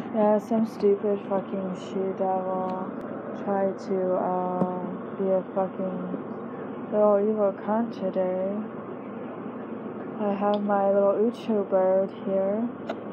Yeah, some stupid fucking she devil tried to be a fucking little evil cunt today. I have my little Ucho bird here,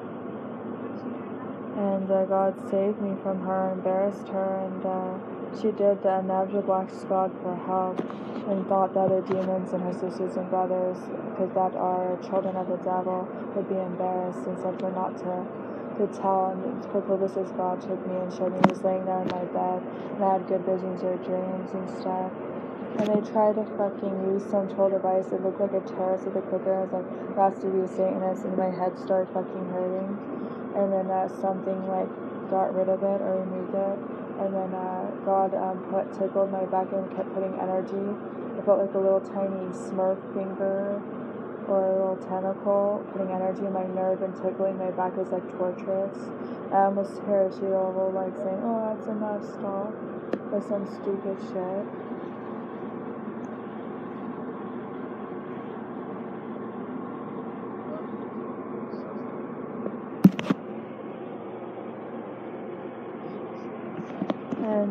and God saved me from her, embarrassed her, and she did the inevitable ask God for help, and thought that the demons and her sisters and brothers, because that are children of the devil, would be embarrassed, and said for not to tell, and for purposes God took me and showed me. I was laying there in my bed, and I had good visions or dreams and stuff. And they tried to fucking use some troll device. It looked like a terrorist with a clicker. I was like, that has to be a Satanist, and my head started fucking hurting. And then something like got rid of it or removed it. And then God tickled my back and kept putting energy. I felt like a little tiny Smurf finger or a little tentacle putting energy in my nerve and tickling my back. Was like torturous. I almost hear a she devil like saying, "Oh, that's enough, stop," or some stupid shit. And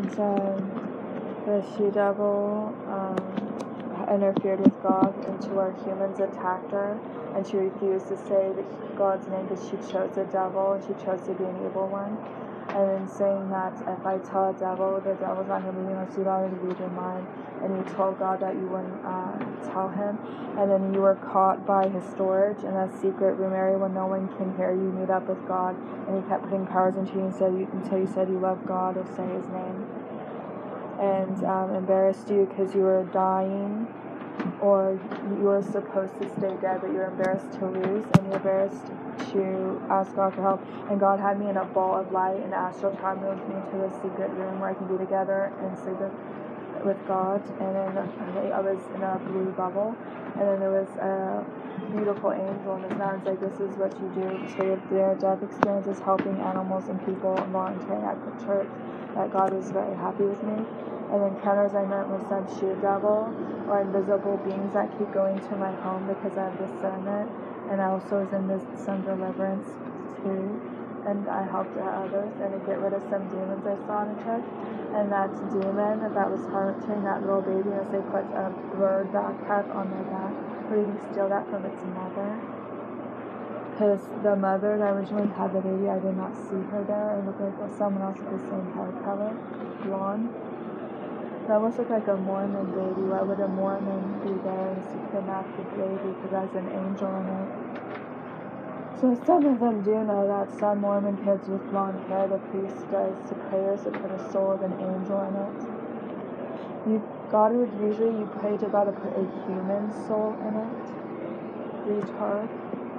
the she devil interfered with God, and two our humans attacked her, and she refused to say God's name because she chose the devil, and she chose to be an evil one. And in saying that, if I tell the devil's not going to believe me unless you've already read your mind, and you told God that you wouldn't tell him, and then you were caught by his storage in a secret room area where no one can hear you meet up with God, and he kept putting powers into you until you said you love God or say his name, and embarrassed you because you were dying, or you were supposed to stay dead, but you're embarrassed to lose, and you're embarrassed to ask God for help. And God had me in a ball of light, and astral child moved me to a secret room where I can be together and sleep with God. And then I was in a blue bubble, and then there was a beautiful angel, and this man's like, "This is what you do." So their death experience is helping animals and people and volunteering at the church. That God was very happy with me. And encounters I met with some she devil or invisible beings that keep going to my home because I have discernment. And I also was in some deliverance too. And I helped others and to get rid of some demons I saw in the church. And that demon that was haunting that little baby, as they put a bird backpack on my back, where you can steal that from its mother. Because the mother that originally had the baby, I did not see her there. It looked like someone else with the same hair color, blonde. It almost looked like a Mormon baby. Why would a Mormon be there to kidnap the baby? Because there's an angel in it. So some of them do know that some Mormon kids with blonde hair, the priest does to prayers to put a soul of an angel in it. God would usually, you pray to God to put a human soul in it. Retard.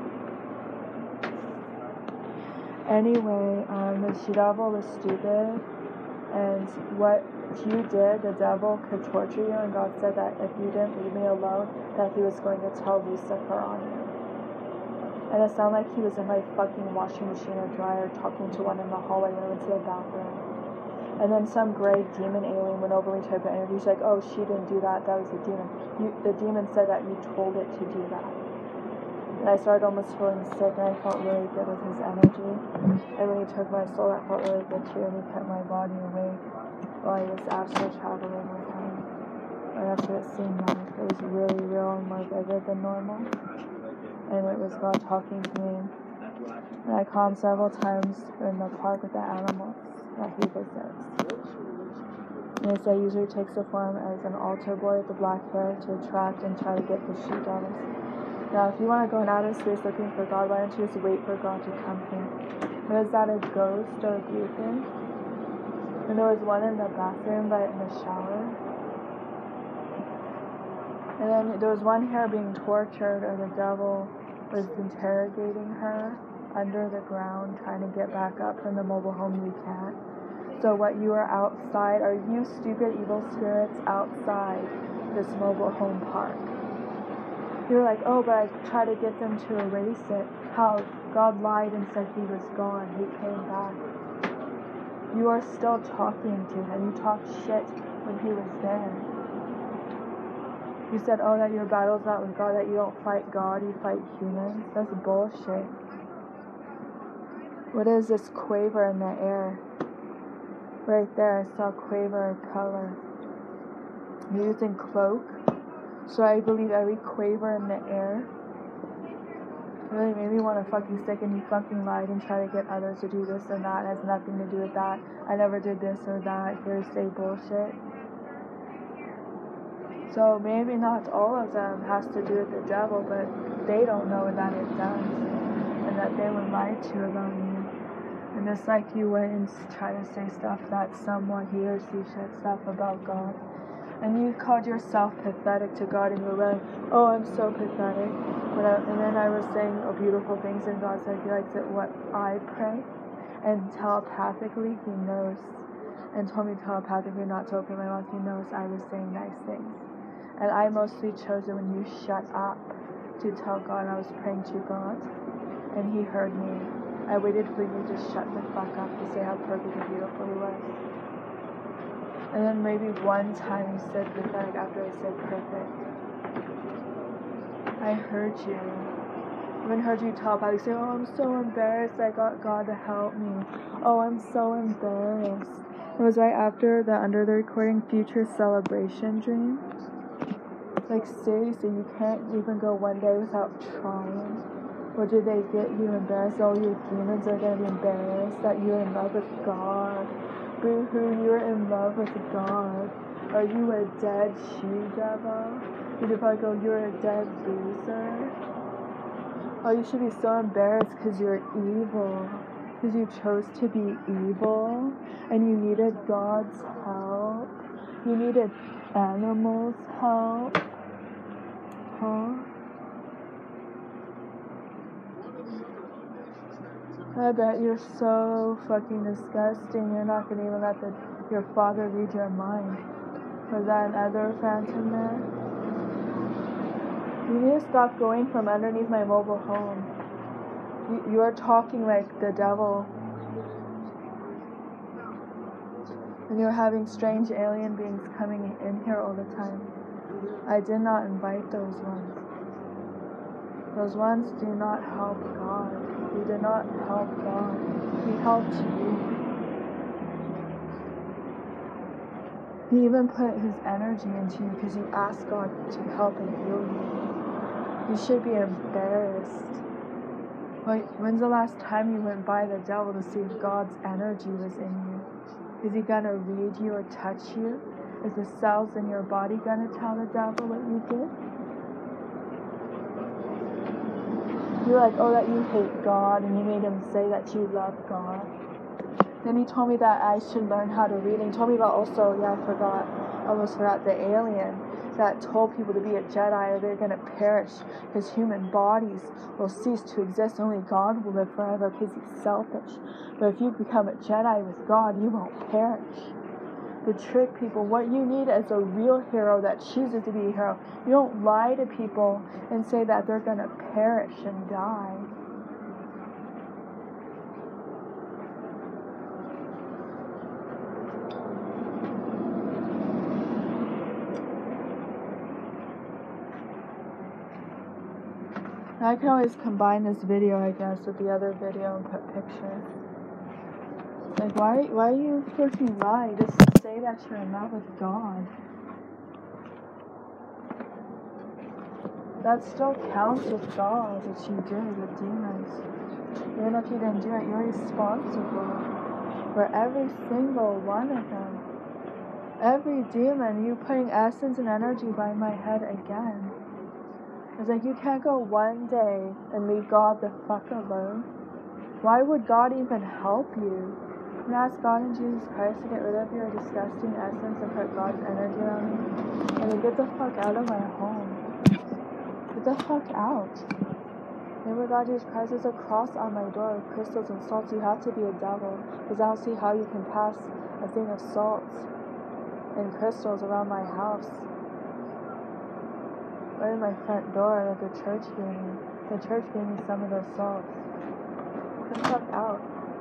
Anyway, the she devil was stupid, and what you did, the devil could torture you, and God said that if you didn't leave me alone, that he was going to tell Lucifer on you. And it sounded like he was in my fucking washing machine or dryer talking to one in the hallway when I went to the bathroom. And then some gray demon alien went over me to an interview. She's like, "Oh, she didn't do that, that was the demon. The demon said that you told it to do that." And I started almost feeling sick, and I felt really good with his energy. And when he took my soul, that felt really good too, and he kept my body awake while I was astral traveling with him. And that's what it seemed like. It was really real and more vivid than normal. And it was God talking to me. And I caught him several times in the park with the animals that he visits. And he said he usually takes the form as an altar boy with the black hair to attract and try to get the she devils. Now, if you want to go in outer space looking for God, why don't you just wait for God to come here? Was that a ghost or a grouping? And there was one in the bathroom, but in the shower. And then there was one here being tortured, or the devil was interrogating her under the ground, trying to get back up from the mobile home. You can't. So what, you are outside, are you stupid evil spirits outside this mobile home park? You're like, "Oh, but I tried to get them to erase it." How? God lied and said he was gone. He came back. You are still talking to him. You talked shit when he was there. You said, "Oh, that your battle's not with God, that you don't fight God, you fight humans." That's bullshit. What is this quaver in the air? Right there, I saw quaver of color. Using cloak. So I believe every quaver in the air really made me want to fucking stick and you fucking lied and try to get others to do this and that. It has nothing to do with that. I never did this or that. Hearsay bullshit. So maybe not all of them has to do with the devil, but they don't know that it does. And that they were lied to about you. And it's like you went and try to say stuff that someone hears you said stuff about God. And you called yourself pathetic to God and you were like, oh, I'm so pathetic. And then I was saying beautiful things and God said he likes it what I pray. And telepathically he knows. And told me telepathically not to open my mouth. He knows I was saying nice things. And I mostly chose it when you shut up to tell God I was praying to God. And he heard me. I waited for you to shut the fuck up to say how perfect and beautiful he was. And then maybe one time you said pathetic after I said perfect. I heard you. I even heard you telepathically say, oh, I'm so embarrassed. I got God to help me. Oh, I'm so embarrassed. It was right after the under the recording future celebration dream. Like seriously, you can't even go one day without trying. Or do they get you embarrassed? All your demons are going to be embarrassed that you're in love with God. Boo-hoo, you're in love with God. Are you a dead she-devil? Did you probably go, you're a dead loser? Oh, you should be so embarrassed because you're evil. Because you chose to be evil. And you needed God's help. You needed animals' help. Huh? I bet you're so fucking disgusting. You're not gonna even let your father read your mind. Was that another phantom there? You need to stop going from underneath my mobile home. You're talking like the devil. And you're having strange alien beings coming in here all the time. I did not invite those ones. Those ones do not help God. He did not help God. He helped you. He even put his energy into you because you asked God to help and heal you. You should be embarrassed. When's the last time you went by the devil to see if God's energy was in you? Is he gonna read you or touch you? Is the cells in your body gonna tell the devil what you did? You're like, oh, that you hate God, and you made him say that you love God. Then he told me that I should learn how to read. And he told me about also, I almost forgot, the alien that told people to be a Jedi or they're going to perish because human bodies will cease to exist. Only God will live forever because he's selfish. But if you become a Jedi with God, you won't perish. To trick people. What you need is a real hero that chooses to be a hero. You don't lie to people and say that they're going to perish and die. I can always combine this video, I guess, with the other video and put pictures. Like, why you freaking lie? Just say that you're in love with God. That still counts with God, what you did with demons. Even if you didn't do it, you're responsible for every single one of them. Every demon, you putting essence and energy by my head again. It's like you can't go one day and leave God the fuck alone. Why would God even help you? And ask God and Jesus Christ to get rid of your disgusting essence and put God's energy on me. And then get the fuck out of my home. Get the fuck out. Remember, God, Jesus Christ, there's a cross on my door with crystals and salts. You have to be a devil, because I don't see how you can pass a thing of salts and crystals around my house. Right in my front door that the church gave me. The church gave me some of those salts. Get the fuck out.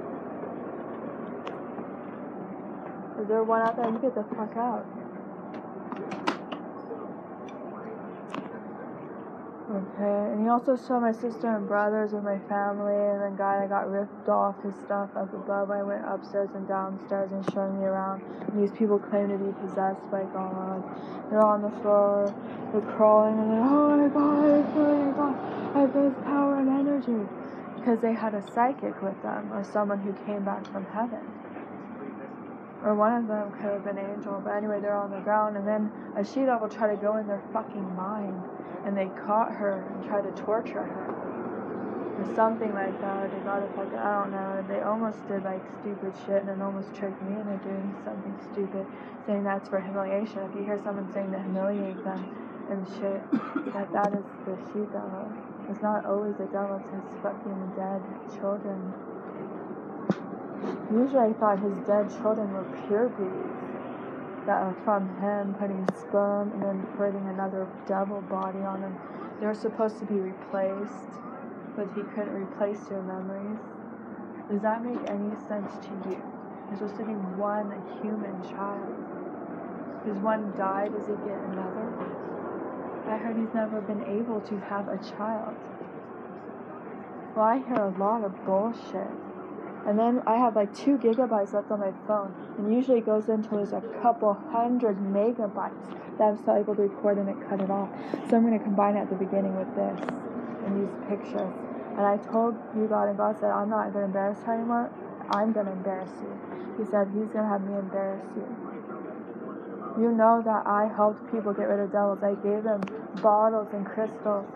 Is there one out there? You get the fuck out. Okay, and he also saw my sister and brothers with my family, and the guy that got ripped off his stuff up above. I went upstairs and downstairs and showed me around. And these people claim to be possessed by God. They're on the floor, they're crawling, and they're, oh my God, I have this power and energy. Because they had a psychic with them, or someone who came back from heaven. Or one of them could have been Angel, but anyway, they're on the ground, and then a she-devil tried to go in their fucking mind. And they caught her and tried to torture her. Or something like that. They got a fucking, I don't know. They almost did like stupid shit and then almost tricked me into doing something stupid, saying that's for humiliation. If you hear someone saying to humiliate them and shit, that is the she-devil. It's not always the devil, it's his fucking dead children. Usually I thought his dead children were pure breeds that are from him putting sperm and then putting another devil body on him. They were supposed to be replaced, but he couldn't replace your memories. Does that make any sense to you? There's supposed to be one human child. Because one died, does he get another? I heard he's never been able to have a child. Well, I hear a lot of bullshit. And then I have like 2 gigabytes left on my phone. And usually it goes until there's a couple hundred megabytes that I'm still able to record and it cut it off. So I'm going to combine it at the beginning with this and use pictures. And I told you God, and God said, I'm not going to embarrass her anymore. I'm going to embarrass you. He said, he's going to have me embarrass you. You know that I helped people get rid of devils. I gave them bottles and crystals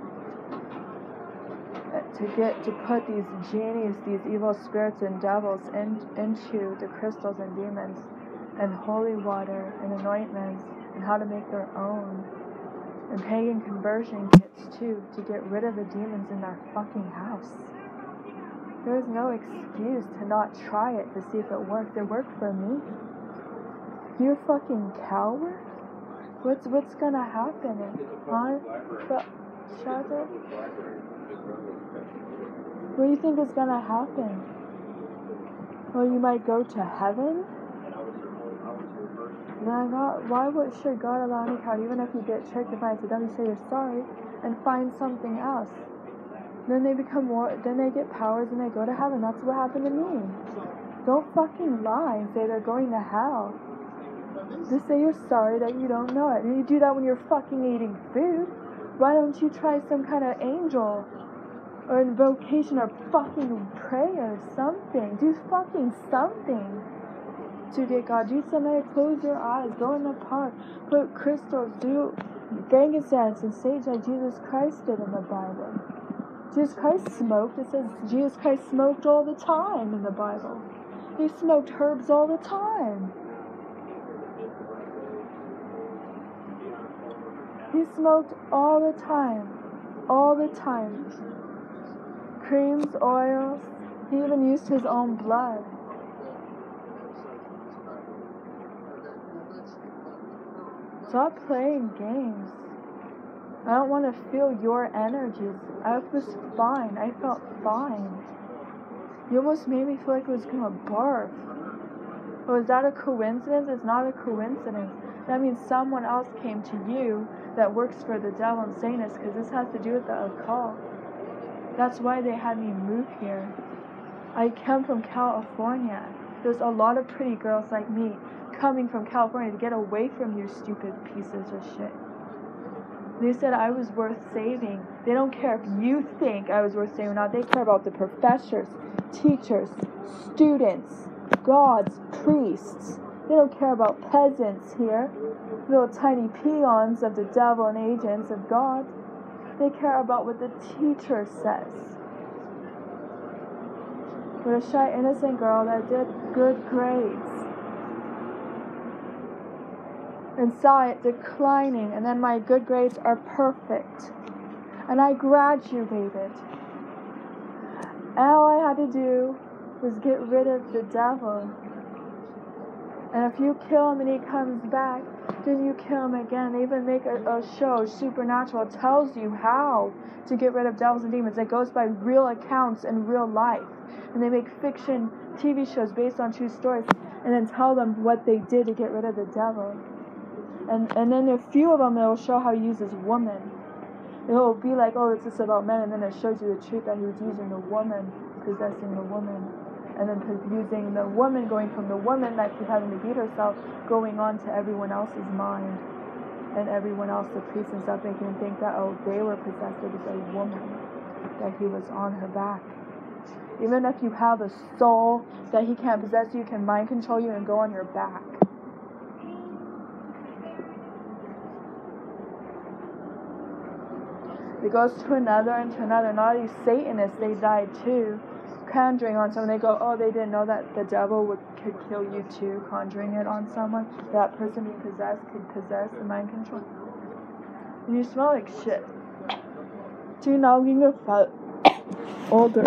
to put these genies, these evil spirits and devils into the crystals and demons, and holy water and anointments, and how to make their own, and pagan conversion kits too, to get rid of the demons in their fucking house. There's no excuse to not try it to see if it worked. It worked for me. You fucking coward? What's gonna happen? Huh? Shut up. What do you think is gonna happen? Well, you might go to heaven? Why should God allow any coward, even if you get tricked and find it them, you say you're sorry and find something else. Then they become then they get powers and they go to heaven. That's what happened to me. Don't fucking lie and say they're going to hell. Just say you're sorry that you don't know it. And you do that when you're fucking eating food. Why don't you try some kind of angel or invocation or fucking prayer or something? Do fucking something to get God. Do something. Close your eyes. Go in the park. Put crystals. Do frankincense and sage like Jesus Christ did in the Bible. Jesus Christ smoked. It says Jesus Christ smoked all the time in the Bible. He smoked herbs all the time. He smoked all the time. All the time. Creams, oils. He even used his own blood. Stop playing games. I don't want to feel your energies. I was fine. I felt fine. You almost made me feel like I was going to barf. Was that a coincidence? It's not a coincidence. That means someone else came to you that works for the devil and Satanists, because this has to do with the occult. That's why they had me move here. I come from California. There's a lot of pretty girls like me coming from California to get away from you stupid pieces of shit. They said I was worth saving. They don't care if you think I was worth saving or not. They care about the professors, teachers, students, gods, priests. They don't care about peasants here, little tiny peons of the devil and agents of God. They care about what the teacher says. With a shy, innocent girl that did good grades and saw it declining, and then my good grades are perfect. And I graduated. All I had to do was get rid of the devil. And if you kill him and he comes back, then you kill him again. They even make a show, Supernatural. It tells you how to get rid of devils and demons. It goes by real accounts and real life. And they make fiction TV shows based on true stories and then tell them what they did to get rid of the devil. And then a few of them, they will show how he uses women. It'll be like, oh, it's just about men, and then it shows you the truth that he was using the woman, possessing the woman, and then using the woman, going from the woman that keep having to beat herself, going on to everyone else's mind, and everyone else, the priests and stuff, making them think that, oh, they were possessed. It was a woman, that he was on her back. Even if you have a soul that he can't possess you, can mind control you and go on your back. It goes to another and to another. And all these Satanists, they died too, conjuring on someone. They go, oh, they didn't know that the devil could kill you too, conjuring it on someone. That person being possessed could possess the mind control. And you smell like shit. Do now being a fat older.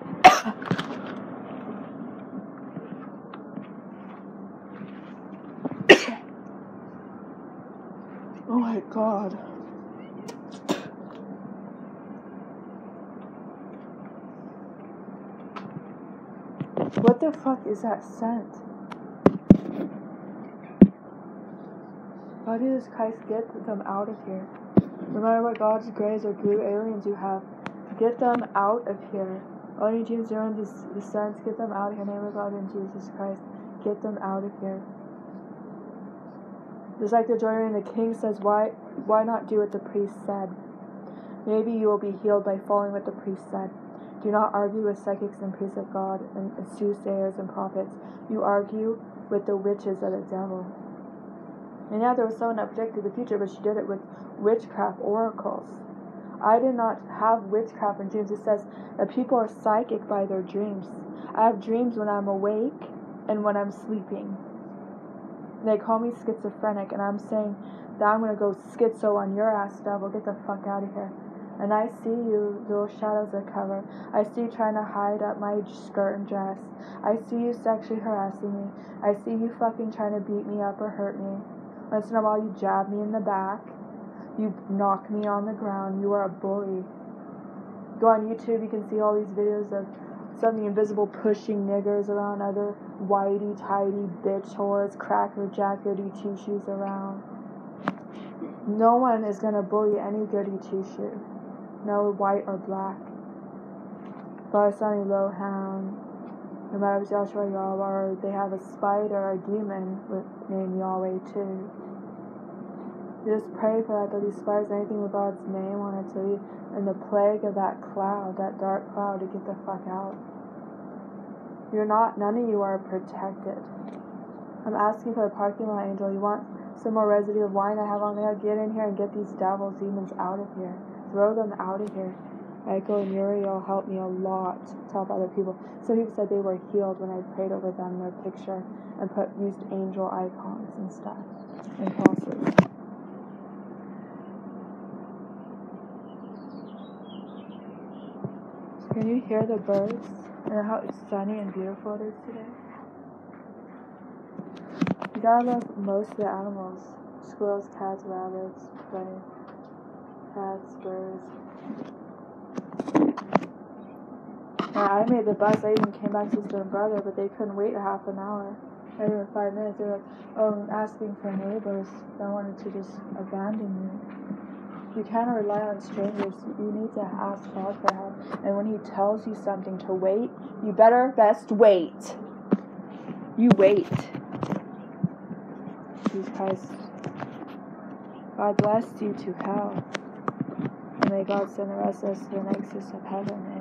Oh my god. What the fuck is that scent? How does Christ get them out of here? No matter what God's grays or blue aliens you have, get them out of here. All you dreams are in the sense, get them out of here. In the name of God and Jesus Christ, get them out of here. Just like the Jordan, the king says, why not do what the priest said? Maybe you will be healed by following what the priest said. Do not argue with psychics and priests of God and soothsayers and prophets. You argue with the witches of the devil. And yeah, there was someone that predicted the future, but she did it with witchcraft oracles. I did not have witchcraft in dreams. It says that people are psychic by their dreams. I have dreams when I'm awake and when I'm sleeping. They call me schizophrenic, and I'm saying that I'm going to go schizo on your ass, devil. Get the fuck out of here. And I see you, little shadows that cover. I see you trying to hide up my skirt and dress. I see you sexually harassing me. I see you fucking trying to beat me up or hurt me. Once in a while you jab me in the back. You knock me on the ground. You are a bully. Go on YouTube, you can see all these videos of something invisible pushing niggers around other whitey, tidy, bitch whores, cracker jack, goody two-shoes around. No one is going to bully any goody two-shoe. No white or black. Barsani Lohan, no matter if it's Joshua Yahweh, or they have a spider or a demon named Yahweh too. You just pray for that, these spiders, anything with God's name on it, to and the plague of that cloud, that dark cloud, to get the fuck out. None of you are protected. I'm asking for a parking lot angel. You want some more residue of wine I have on there? Get in here and get these devils, demons out of here. Throw them out of here. Michael and Uriel helped me a lot to help other people. Some people said they were healed when I prayed over them, their picture, and used angel icons and stuff, and crosses. Can you hear the birds and how sunny and beautiful it is today? You gotta love most of the animals. Squirrels, cats, rabbits, bunny, cats, birds. I made the bus. I even came back to sister and brother, but they couldn't wait a half an hour. Not even 5 minutes. They were like, oh, asking for neighbors that wanted to just abandon you. You can't rely on strangers. You need to ask God for help. And when he tells you something to wait, you best wait. You wait. Jesus Christ. God bless you to hell. And may God send the rest of us to the nexus of heaven.